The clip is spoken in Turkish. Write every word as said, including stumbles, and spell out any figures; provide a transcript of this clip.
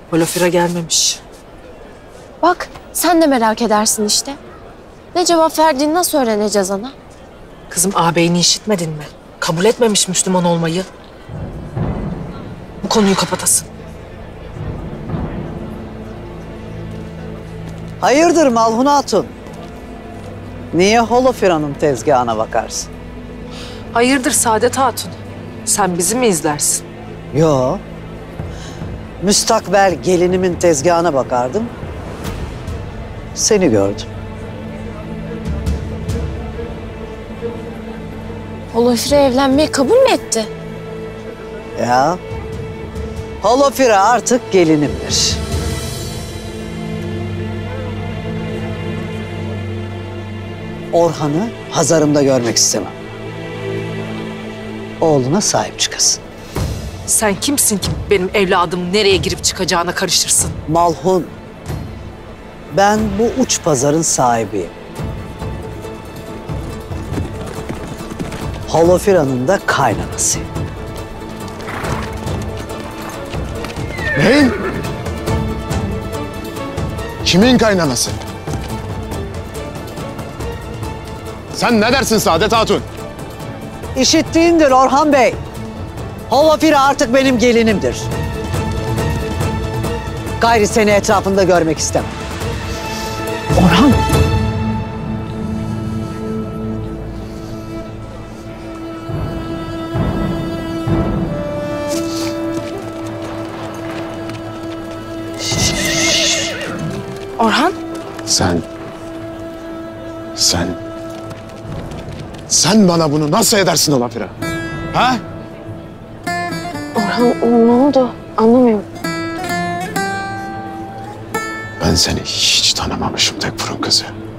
Holofira gelmemiş. Bak sen de merak edersin işte. Ne cevap verdiğini nasıl öğreneceğiz ana? Kızım ağabeyini işitmedin mi? Kabul etmemiş Müslüman olmayı. Bu konuyu kapatasın. Hayırdır Malhun Hatun? Niye Holofira'nın tezgahına bakarsın? Hayırdır Saadet Hatun? Sen bizi mi izlersin? Yo. Müstakbel gelinimin tezgahına bakardım. Seni gördüm. Holofira evlenmeyi kabul mü etti? Ya. Holofira artık gelinimdir. Orhan'ı pazarımda görmek istemem. Oğluna sahip çıkasın. Sen kimsin ki benim evladımın nereye girip çıkacağına karışırsın? Malhun. Ben bu uç pazarın sahibiyim. Holofira'nın da kaynanasıyım. Ne? Kimin kaynanası? Sen ne dersin Saadet Hatun? İşittiğindir Orhan Bey. Holofira artık benim gelinimdir. Gayri seni etrafında görmek istemem. Orhan. Orhan? Sen... Sen... Sen bana bunu nasıl edersin Holofira? Ha? Orhan ne oldu? Anlamıyorum. Ben seni hiç tanımamışım tek burun kızı.